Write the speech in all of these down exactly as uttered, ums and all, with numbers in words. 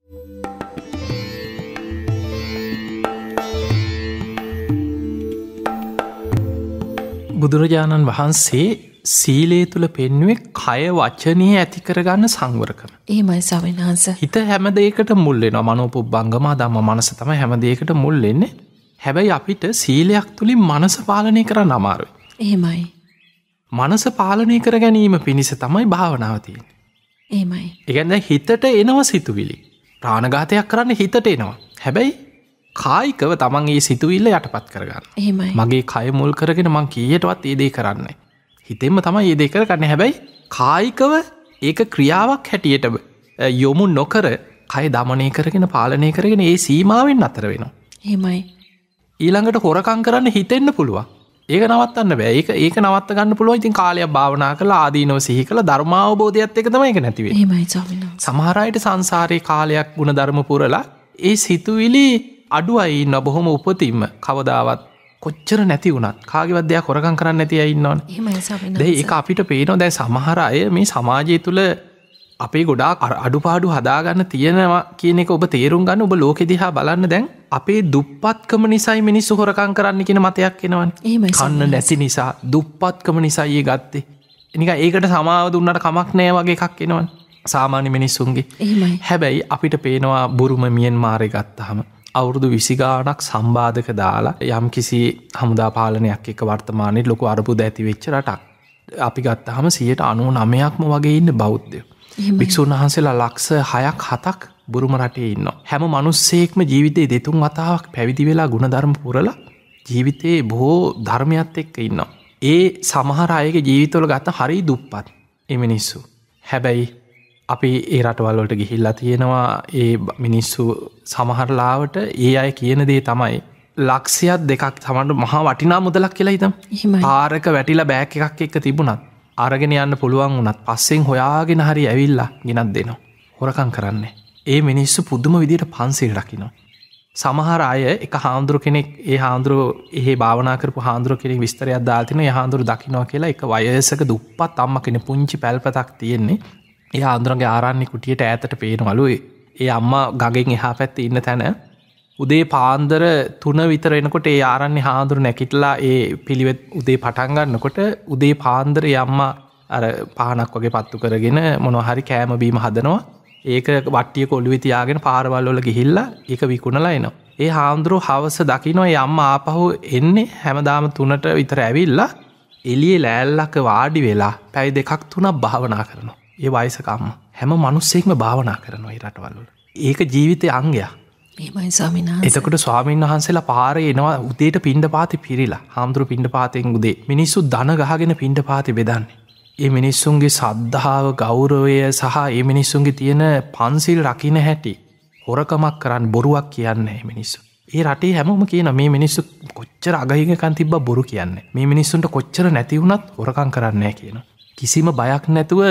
බුදුරජාණන් වහන්සේ සීලය තුළ පෙන්නුවේ කය වචනය ඇති කරගන්න සංවරකම. එහෙමයි ස්වාමීන් වහන්සේ. හිත හැම දෙයකට මුල් වෙනවා. මනෝපුබ්බංගම ධම්ම මනස තමයි හැම දෙයකට මුල් වෙන්නේ. හැබැයි අපිට සීලයක් තුලින් මනස පාලනය කරන්න අමාරුයි. එහෙමයි. මනස පාලනය කර ගැනීම පිණිස තමයි භාවනාව තියෙන්නේ. එහෙමයි. ඒ කියන්නේ හිතට එනවා සිතුවිලි. ප්‍රාණඝාතයක් කරන්න හිතට එනවා. හැබැයි කායිකව තමන් ඒ සිතුවිල්ල යටපත් කරගන්න. එහෙමයි. මගේ කය මුල් කරගෙන මං කීයටවත් ඒ දේ කරන්නේ. හිතෙන්ම තමයි ඒ දේ කරගන්නේ. හැබැයි කායිකව ඒක ක්‍රියාවක් හැටියට යොමු නොකර කය දමනය කරගෙන පාලනය කරගෙන ඒ සීමාවෙන් අතර වෙනවා. එහෙමයි. ඊළඟට හොරකම් කරන්න හිතෙන්න පුළුවන්. ඒක නවත්තන්න බෑ. ඒක ඒක නවත්ත ගන්න පුළුවන්. ඉතින් කාලයක් භාවනා කරලා ආදීනව සිහි කරලා ධර්මාවබෝධයත් එක්ක තමයි ඒක නැති වෙන්නේ. එහෙමයි ස්වාමීන් වහන්සේ. සමහර අයට සංසාරේ කාලයක් ගුණ ධර්ම පුරලා ඒ සිතුවිලි අඩු අය ඉන්න බොහොම උපතින්ම කවදාවත් කොච්චර නැති වුණත් කාගේවත් දෙයක් හොරකම් කරන්න නැති අය ඉන්නවනේ. එහෙමයි ස්වාමීන් වහන්සේ. දැන් ඒක අපිට පේනවා. දැන් සමහර අය මේ සමාජය තුළ අපේ ගොඩාක් අඩුපාඩු හදාගන්න තියෙනවා කියන එක ඔබ තේරුම් ගන්න. ඔබ ලෝකෙ දිහා බලන්න. දැන් අපේ දුප්පත්කම නිසායි මිනිස්සු හොරකම් කරන්න කියන මතයක් එනවනේ. එහෙමයි. කන්න නැති නිසා දුප්පත්කම නිසායි ඒ ගත්තේ. නිකන් ඒකට සමාව දුන්නට කමක් නැහැ වගේ එකක් එනවනේ. සාමාන්‍ය මිනිස්සුන්ගේ. එහෙමයි. හැබැයි අපිට පේනවා බුරුම මියන්මාරේ ගත්තාම අවුරුදු විසි ගානක් සම්බාධක දාලා යම් කිසි හමුදා පාලනයක් එක්ක වර්තමානයේ ලොකු අර්බුද ඇති වෙච්ච රටක්. අපි ගත්තාම සියයට අනූ නවයක්ම වගේ ඉන්න බෞද්ධයෝ. භික්ෂුන් වහන්සේලා ලක්ෂ හයක් හතක් බුරුම රටේ ඉන්නවා. හැම මිනිස්සෙක්ම ජීවිතේ දෙතුන් වතාවක් පැවිදි වෙලා ගුණධර්ම පුරලා ජීවිතේ බොහෝ ධර්මයත් එක්ක ඉන්නවා. ඒ සමහර අයගේ ජීවිතවල ගත්ත හරි දුප්පත් ඒ මිනිස්සු. හැබැයි අපි ඒ රටවල් වලට ගිහිල්ලා තියෙනවා. ඒ මිනිස්සු සමහර ලාවට ඒ අය කියන දේ තමයි ලක්ෂයක් දෙකක් සමහර මහා වටිනා මුදලක් කියලා හිතමු. පාරක වැටිලා බෑග් එකක් එක්ක තිබුණත් අරගෙන යන්න පුළුවන් වුණත් පස්සෙන් හොයාගෙන හරි ඇවිල්ලා ගෙනත් දෙනවා. හොරකම් කරන්නේ. ඒ මිනිස්සු පුදුම විදියට පන්සිල් රකින්නවා. සමහර අය එක හාමුදුරු කෙනෙක් ඒ හාමුදුරු එහෙ භාවනා කරපු හාමුදුරු කෙනෙක් විස්තරයක් දාලා තිනවා. ඒ හාමුදුරු දකින්නවා කියලා එක වයසක දුප්පත් අම්මා කෙනෙක් පුංචි පැල්පතක් තියෙන්නේ. ඒ හාමුදුරන්ගේ ආරණ්‍ය කුටියට ඈතට පේනවලු. ඒ අම්මා ගගෙන් එහා පැත්තේ ඉන්න තැන උදේ පාන්දර තුන විතර එනකොට ඒ ආරණ්‍ය හාමුදුරු නැගිටලා ඒ පිළිවෙත් උදේ පටන් ගන්නකොට උදේ පාන්දර ඒ අම්මා අර පහනක් වගේ පත්තු කරගෙන මොනවා හරි කෑම බීම හදනවා. ඒක වට්ටියක ඔළුවේ තියාගෙන පාරවල් වල ගිහිල්ලා ඒක විකුණලා එනවා. ඒ හාමුදුරුවෝ හවස දකින්න ඒ අම්මා ආපහු එන්නේ හැමදාම තුනට විතර ඇවිල්ලා එළියේ ලෑල්ලක වාඩි වෙලා පැය දෙකක් තුනක් භාවනා කරනවා. ඒ වයසක අම්මා හැම මිනිස්සෙක්ම භාවනා කරනවා ඒ රටවල් වල. ඒක ජීවිතයේ අංගයක්. එහෙමයි ස්වාමීන් වහන්සේ. එතකොට ස්වාමීන් වහන්සේලා පාරේ එනවා උදේට පිණ්ඩපාතේ පිරීලා. හාමුදුරු පිණ්ඩපාතෙන් උදේ මිනිස්සු ධන ගහගෙන පිණ්ඩපාතේ බෙදන්නේ. ඒ මිනිස්සුන්ගේ සද්ධාව, ගෞරවය සහ ඒ මිනිස්සුන්ගේ තියෙන පන්සිල් රකින්න හැටි හොරකමක් කරන්න බොරුවක් කියන්නේ නැහැ මිනිස්සු. ඒ රටේ හැමෝම කියන මේ මිනිස්සු කොච්චර අගහිඟකම් තිබ්බා බොරු කියන්නේ. මේ මිනිස්සුන්ට කොච්චර නැති වුණත් හොරකම් කරන්නේ නැහැ කියනවා. කිසිම බයක් නැතුව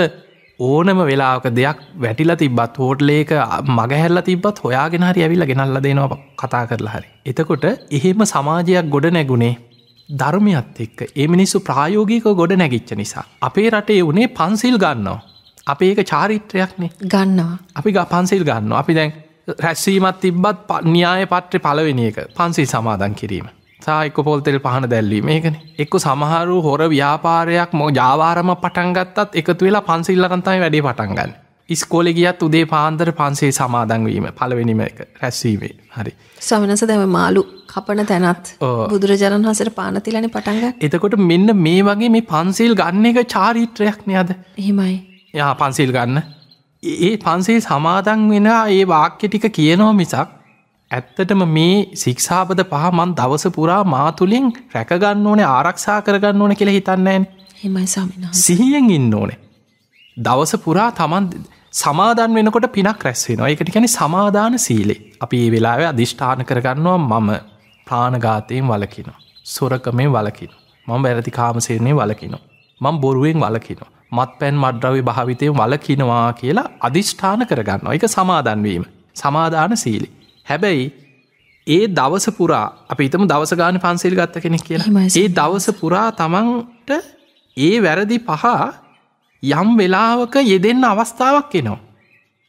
ඕනම වෙලාවක දෙයක් වැටිලා තිබ්බත් හෝටලේක මගහැරලා තිබ්බත් හොයාගෙන හරි ඇවිල්ලා ගෙනල්ලා දෙනවා කතා කරලා හරි. එතකොට එහෙම සමාජයක් ගොඩ නැගුණේ ධර්මයත් එක්ක. ඒ මිනිස්සු ප්‍රායෝගිකව ගොඩ නැගිච්ච නිසා. අපේ රටේ උනේ පන්සිල් ගන්නවා. අපි ඒක චාරිත්‍රයක්නේ. ගන්නවා. අපි ගා පන්සිල් ගන්නවා. අපි දැන් රැස්වීමක් තිබ්බත් න්‍යාය පත්‍රේ පළවෙනි එක පන්සිල් සමාදන් කිරීම. සා එක්ක පොල් තෙල් පහන දැල්වීම. ඒකනේ. එක්ක සමහරු හොර ව්‍යාපාරයක් මො ජාවාරම පටන් ගත්තත් එකතු වෙලා පන්සිල් ළඟ තමයි වැඩේ පටන් ගන්න. ඉස්කෝලේ ගියත් උදේ පාන්දර පන්සිල් සමාදන් වීම පළවෙනිම එක රැස්වීමේ. හරි. ස්වාමීන් වහන්සේ දැන් මාළු කපන තැනත් බුදුරජාණන් වහන්සේට පාන තිලානේ පටන් ගන්න. එතකොට මෙන්න මේ වගේ මේ පන්සිල් ගන්න එක චාරිත්‍රයක් නේද? එහෙමයි. යා පන්සිල් ගන්න. ඒ පන්සිල් සමාදන් වෙනා ඒ වාක්‍ය ටික කියනවා මිසක් ඇත්තටම මේ ශික්ෂාපද පහ මන් දවස පුරා මා තුලින් රැක ගන්න ඕනේ, ආරක්ෂා කර ගන්න ඕනේ කියලා හිතන්නේ නැහැනේ. එහෙමයි ස්වාමීන් වහන්සේ. සිහියෙන් ඉන්න ඕනේ. දවස පුරා තමන් සමාදන් වෙනකොට පිනක් රැස් වෙනවා. ඒකට කියන්නේ සමාදාන සීලය. අපි මේ වෙලාවේ අදිෂ්ඨාන කරගන්නවා මම ප්‍රාණඝාතයෙන් වළකිනවා. සොරකමෙන් වළකිනවා. මම වැරදි කාමසේවනයෙන් වළකිනවා. මම බොරුවෙන් වළකිනවා. මත්පැන් මත්ද්‍රව්‍ය භාවිතයෙන් වළකිනවා කියලා අදිෂ්ඨාන කරගන්නවා. ඒක සමාදන් වීම. සමාදාන සීලය. හැබැයි ඒ දවස පුරා අපි හිතමු දවස ගානේ පන්සිල් ගත්ත කෙනෙක් කියලා. ඒ දවස පුරා තමන්ට ඒ වැරදි පහ යම් වෙලාවක යෙදෙන්න අවස්ථාවක් එනවා.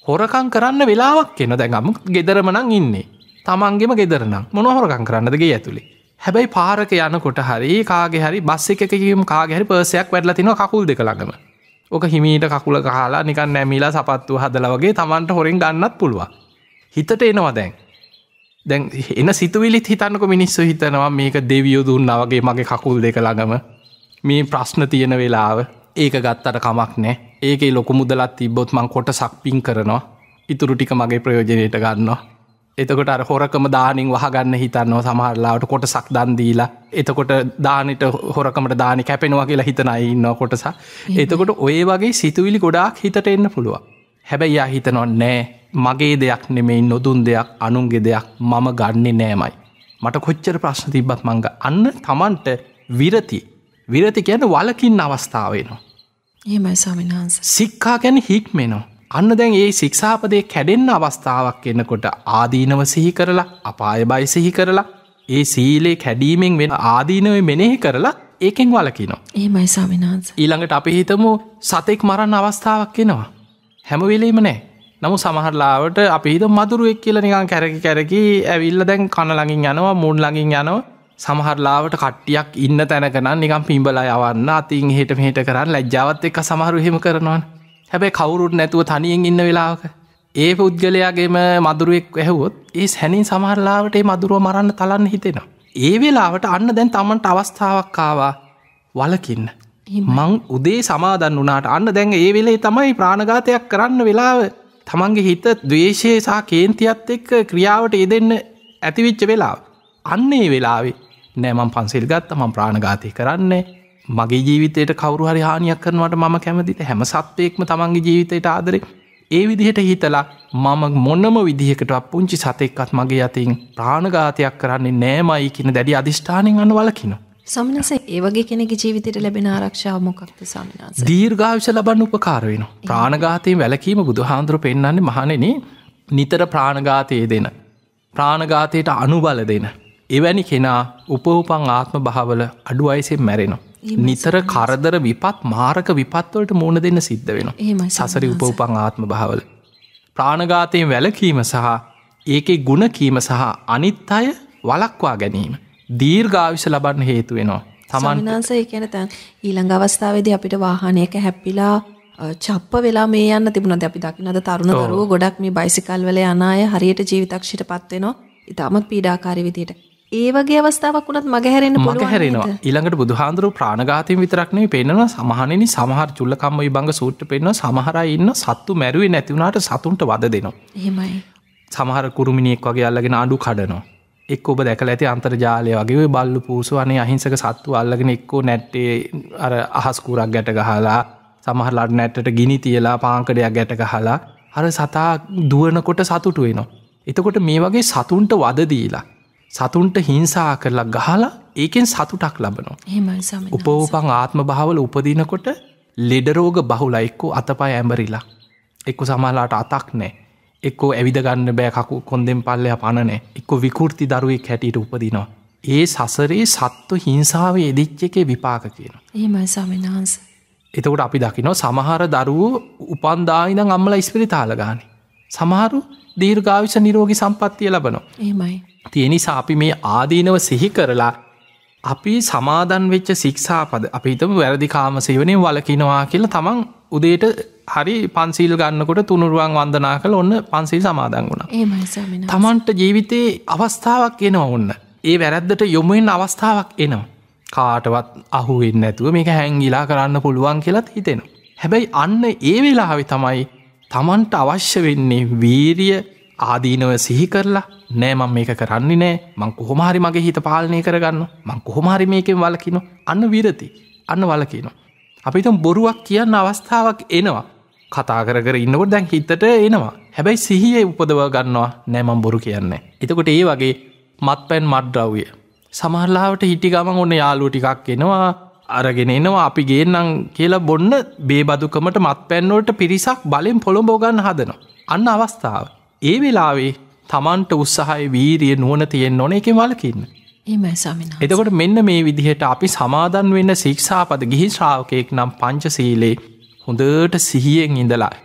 හොරකම් කරන්න වෙලාවක් එනවා. දැන් අමු ගෙදරම නම් ඉන්නේ. තමන්ගෙම ගෙදර නම් මොන හොරකම් කරන්නද ගේ ඇතුලේ. හැබැයි පාරක යනකොට හරි කාගේ හරි බස් එකක ගියම කාගේ හරි පර්ස් එකක් වැටලා තිනවා කකුල් දෙක ළඟම. ඔක හිමීට කකුල ගහලා නිකන් නැමිලා සපත්තුව හදලා වගේ තමන්ට හොරෙන් ගන්නත් පුළුවන්. හිතට එනවා දැන්. දැන් එන සිතුවිලිත් හිතන්නකො මිනිස්සු හිතනවා මේක දෙවියෝ දුන්නා වගේ මගේ කකුල් දෙක ළඟම මේ ප්‍රශ්න තියෙන වෙලාව ඒක ගත්තට කමක් නැහැ. ඒකේ ලොකු මුදලක් තිබ්බොත් මං කොටසක් පින් කරනවා. ඉතුරු ටික මගේ ප්‍රයෝජනෙට ගන්නවා. එතකොට අර හොරකම දානින් වහගන්න හිතනවා සමහර ලාවට කොටසක් දන් දීලා. එතකොට දානෙට හොරකමට දානි කැපෙනවා කියලා හිතන අය ඉන්නවා කොටසක්. එතකොට ඔය වගේ සිතුවිලි ගොඩාක් හිතට එන්න පුළුවන්. හැබැයි යා හිතනවා නෑ මගේ දෙයක් නෙමෙයි නොදුන් දෙයක් අනුන්ගේ දෙයක් මම ගන්නෙ නෑමයි. මට කොච්චර ප්‍රශ්න තිබ්බත් මං අන්න Tamanට විරති. විරති කියන්නේ වලකින්න අවස්ථාව වෙනවා. එහෙමයි ස්වාමීන් වහන්සේ. සික්ඛා කියන්නේ හික්මෙනවා. අන්න දැන් ඒ ශික්ෂාපදේ කැඩෙන්න අවස්ථාවක් එනකොට ආදීනව සිහි කරලා අපාය බය සිහි කරලා ඒ සීලේ කැඩීමෙන් වෙන ආදීනවේ මෙනෙහි කරලා ඒකෙන් වළකිනවා. එහෙමයි ස්වාමීන් වහන්සේ. ඊළඟට අපි හිතමු සතෙක් මරන්න අවස්ථාවක් එනවා. හැම වෙලෙම නෑ. නමුත් සමහර ලාවට අපි හිතමු මදුරුවෙක් කියලා නිකන් කැරකි කැරකි ඇවිල්ලා දැන් කන ළඟින් යනවා මූණ ළඟින් යනවා. සමහර ලාවට කට්ටියක් ඉන්න තැනක නම් නිකන් පිඹලා යවන්න අතින් එහෙට මෙහෙට කරන් ලැජ්ජාවත් එක්ක සමහරු එහෙම කරනවනේ. හැබැයි කවුරුත් නැතුව තනියෙන් ඉන්න වෙලාවක ඒ පුද්ගලයාගේම මදුරුවෙක් ඇහුවොත් ඒ සැනින් සමහර ලාවට ඒ මදුරුව මරන්න තලන්න හිතෙනවා. ඒ වෙලාවට අන්න දැන් Tamanට අවස්ථාවක් ආවා වලකින්න. මං උදේ සමාදන් වුණාට අන්න දැන් ඒ වෙලේ තමයි ප්‍රාණඝාතයක් කරන්න වෙලාව. තමන්ගේ හිත ද්වේෂය සහ කේන්තියත් එක්ක ක්‍රියාවට යෙදෙන්න ඇතිවිච්ච වෙලාව. අන්න ඒ වෙලාවේ නෑ මං පන්සිල් ගත්තා මං ප්‍රාණඝාතය කරන්නේ. මගේ ජීවිතයට කවුරු හරි හානියක් කරනවට මම කැමතිද? හැම සත්වයක්ම තමන්ගේ ජීවිතයට ආදරේ. ඒ විදිහට හිතලා මම මොනම විදිහකටවත් පුංචි සතෙක්වත් මගේ අතින් ප්‍රාණඝාතයක් කරන්නේ නෑමයි කියන දැඩි අදිෂ්ඨානයෙන් අන්න වළකිනවා. ස්වාමීන් වහන්සේ ඒ වගේ කෙනෙකුගේ ජීවිතයට ලැබෙන ආරක්ෂාව මොකක්ද ස්වාමීන් වහන්සේ? දීර්ඝායුෂ ලබන්න උපකාර වෙනවා. ප්‍රාණඝාතයෙන් වැළකීම බුදුහාඳුර පෙන්නන්නේ මහණෙනි නිතර ප්‍රාණඝාතයේ දෙන ප්‍රාණඝාතයට අනුබල දෙන එවැනි කෙනා උපෝපං ආත්ම භාවවල අඩු වයසෙන් මැරෙනවා. නිතර කරදර විපත් මාරක විපත් වලට මුහුණ දෙන්න සිද්ධ වෙනවා. සසරි උපෝපං ආත්ම භාවවල ප්‍රාණඝාතයෙන් වැළකීම සහ ඒකේ ගුණ කීම සහ අනිත් අය වළක්වා ගැනීම දීර්ඝායුෂ ලබන්න හේතු වෙනවා. සමිනාංශය කියන තැන් ඊළඟ අවස්ථාවේදී අපිට වාහනයක හැප්පිලා චප්ප වෙලා මේ යන්න තිබුණාද අපි දකින්නද තරුණ දරුවෝ ගොඩක් මේ බයිසිකල් වල යන අය හරියට ජීවිතක්ෂයටපත් වෙනවා. ඊටමත් පීඩාකාරී විදියට. ඒ වගේ අවස්ථාවක් වුණත් මගහැරෙන්න පුළුවන්. මගහැරෙනවා. ඊළඟට බුදුහාඳුරු ප්‍රාණඝාතයෙන් විතරක් නෙවෙයි පෙන්නනවා සමහරෙනි සමහර චුල්ලකම්ම විභංග සූත්‍ර පෙන්නනවා සමහර අය ඉන්න සත්තු මැරුවේ නැති වුණාට සතුන්ට වද දෙනවා. එහෙමයි. සමහර කුරුමිනියෙක් වගේ අල්ලගෙන අඬු කඩනවා. එක්ක ඔබ දැකලා ඇති අන්තර්ජාලය වගේ ඔය බල්ලු පූසු අනේ අහිංසක සත්තු අල්ලගෙන එක්කෝ නැට්ටේ අර අහස් කුරක් ගැට ගහලා සමහරලාට නැට්ටට ගිනි තියලා පාංකඩයක් ගැට ගහලා අර සතා දුවනකොට සතුටු වෙනවා. එතකොට මේ වගේ සතුන්ට වද දීලා සතුන්ට හිංසා කරලා ගහලා ඒකෙන් සතුටක් ලබනවා. එහෙමයි ස්වාමීනි. උපෝපං ආත්ම භාවවල උපදිනකොට ලෙඩ රෝග බහුලයි. එක්කෝ අතපය ඇඹරිලා එක්කෝ සමහරලාට අතක් නැහැ. එක්කෝ ඇවිද ගන්න බෑ කකු කොන්දෙන් පල්ලෙහා පණ නැහැ. එක්කෝ විකෘති දරුවෙක් හැටියට උපදිනවා. ඒ සසරේ සත්ව හිංසාවේ යෙදිච්ච එකේ විපාක කියනවා. එහෙමයි ස්වාමීන් වහන්සේ. එතකොට අපි දකිනවා සමහර දරුවෝ උපන් දා ඉඳන් අම්මලා ඉස්පිරිතාල ගානේ. සමහරු දීර්ඝායුෂ නිරෝගී සම්පන්නිය ලබනවා. එහෙමයි. ඒ නිසා අපි මේ ආදීනව සිහි කරලා අපි සමාදන් වෙච්ච ශික්ෂාපද අපි හිතමු වැරදි කාම සේවනයෙන් වළකිනවා කියලා තමන් උදේට හරි පන්සීල් ගන්නකොට තුනුරුවන් වන්දනා කරලා ඔන්න පන්සීල් සමාදන් වුණා. එහෙමයි ස්වාමීනි. තමන්ට ජීවිතේ අවස්ථාවක් එනවා ඔන්න. ඒ වැරද්දට යොමු වෙන්න අවස්ථාවක් එනවා. කාටවත් අහු වෙන්නේ නැතුව මේක හැංගිලා කරන්න පුළුවන් කියලාත් හිතෙනවා. හැබැයි අන්න ඒ වෙලාවේ තමයි තමන්ට අවශ්‍ය වෙන්නේ වීරිය ආදීනව සිහි කරලා නෑ මම මේක කරන්නේ නෑ මං කොහොම හරි මගේ හිත පාලනය කරගන්නවා මං කොහොම හරි මේකෙන් වළකිනවා අන්න විරති අන්න වළකිනවා. අපි හිතමු බොරුවක් කියන්න අවස්ථාවක් එනවා. කතා කර කර ඉන්නකොට දැන් හිතට එනවා. හැබැයි සිහියේ උපදව ගන්නවා නෑ මම බොරු කියන්නේ. එතකොට ඒ වගේ මත්පැන් මත්ද්‍රව්‍ය සමහරලාවට හිටි ගමන් ඔන්න යාළුවෝ ටිකක් එනවා අරගෙන එනවා අපි ගේන්නම් කියලා බොන්න බේබදුකමට මත්පැන් වලට පිරිසක් බලෙන් පොළඹව ගන්න හදනවා. අන්න අවස්ථාව. ඒ වෙලාවේ තමන්ට උත්සාහය වීරිය නුවණ තියෙන්න ඕනේ ඒකෙන් වළකින්න. එහෙමයි ස්වාමීන් වහන්සේ. එතකොට මෙන්න මේ විදිහට අපි සමාදන් වෙන්න ශික්ෂාපද ගිහි ශ්‍රාවකෙක් නම් පංචශීලයේ හොඳට සිහියෙන් ඉඳලා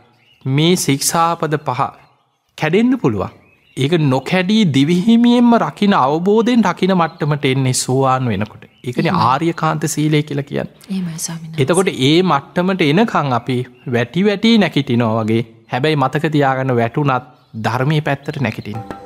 මේ ශික්ෂාපද පහ කැඩෙන්න පුළුවන්. ඒක නොකැඩී දිවිහිමියෙන්ම රකින අවබෝධයෙන් රකින මට්ටමට එන්නේ සෝවාන් වෙනකොට. ඒකන ආර්යකාන්ත සීලය කියලා කියන්න. එතකොට ඒ මට්ටමට එනකං අපි වැටි වැටි නැකිටිනෝ වගේ හැබැයි මතක තියාගන්න වැටුනත් ධර්මය පැත්තට නැකිටින්.